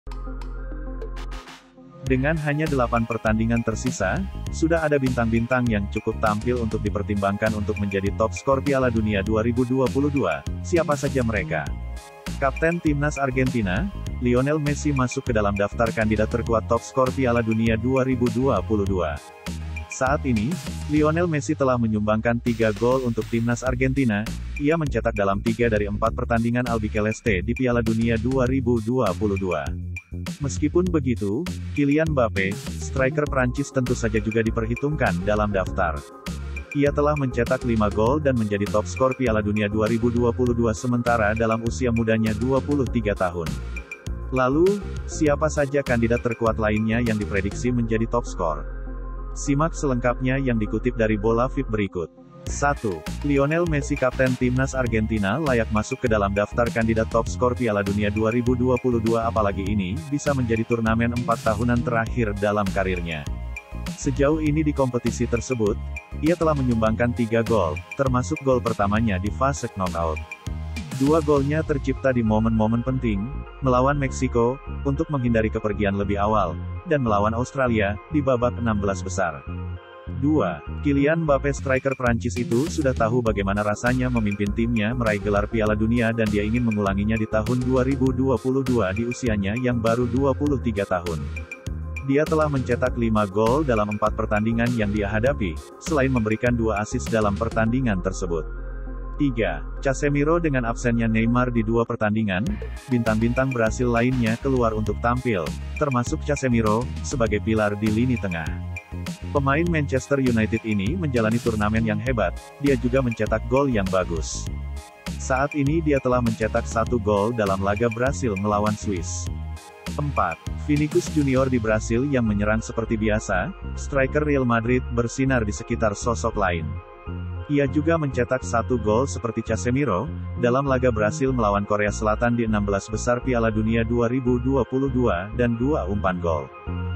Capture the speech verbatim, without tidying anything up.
Dengan hanya delapan pertandingan tersisa, sudah ada bintang-bintang yang cukup tampil untuk dipertimbangkan untuk menjadi top skor Piala Dunia dua ribu dua puluh dua. Siapa saja mereka? Kapten Timnas Argentina, Lionel Messi masuk ke dalam daftar kandidat terkuat top skor Piala Dunia dua ribu dua puluh dua. Saat ini, Lionel Messi telah menyumbangkan tiga gol untuk Timnas Argentina. Ia mencetak dalam tiga dari empat pertandingan Albiceleste di Piala Dunia dua ribu dua puluh dua. Meskipun begitu, Kylian Mbappe, striker Prancis tentu saja juga diperhitungkan dalam daftar. Ia telah mencetak lima gol dan menjadi top skor Piala Dunia dua ribu dua puluh dua sementara dalam usia mudanya dua puluh tiga tahun. Lalu, siapa saja kandidat terkuat lainnya yang diprediksi menjadi top skor? Simak selengkapnya yang dikutip dari Bola Fit berikut. satu. Lionel Messi kapten Timnas Argentina layak masuk ke dalam daftar kandidat top skor Piala Dunia dua ribu dua puluh dua apalagi ini bisa menjadi turnamen empat tahunan terakhir dalam karirnya. Sejauh ini di kompetisi tersebut, ia telah menyumbangkan tiga gol, termasuk gol pertamanya di fase knockout. Dua golnya tercipta di momen-momen penting, melawan Meksiko, untuk menghindari kepergian lebih awal, dan melawan Australia, di babak enam belas besar. dua. Kylian Mbappe striker Prancis itu sudah tahu bagaimana rasanya memimpin timnya meraih gelar Piala Dunia dan dia ingin mengulanginya di tahun dua ribu dua puluh dua di usianya yang baru dua puluh tiga tahun. Dia telah mencetak lima gol dalam empat pertandingan yang dia hadapi, selain memberikan dua assist dalam pertandingan tersebut. tiga. Casemiro dengan absennya Neymar di dua pertandingan, bintang-bintang Brasil lainnya keluar untuk tampil, termasuk Casemiro, sebagai pilar di lini tengah. Pemain Manchester United ini menjalani turnamen yang hebat, dia juga mencetak gol yang bagus. Saat ini dia telah mencetak satu gol dalam laga Brasil melawan Swiss. empat. Vinicius Junior di Brasil yang menyerang seperti biasa, striker Real Madrid bersinar di sekitar sosok lain. Ia juga mencetak satu gol seperti Casemiro, dalam laga Brasil melawan Korea Selatan di enam belas besar Piala Dunia dua ribu dua puluh dua dan dua umpan gol.